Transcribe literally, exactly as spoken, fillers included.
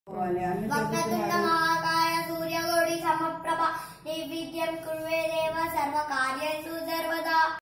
వక్రతుండ మహాకాయ సూర్యకోటి సమప్రభ నిర్విఘ్నం కుర్వే దేవ సర్వకార్యేషు సర్వదా.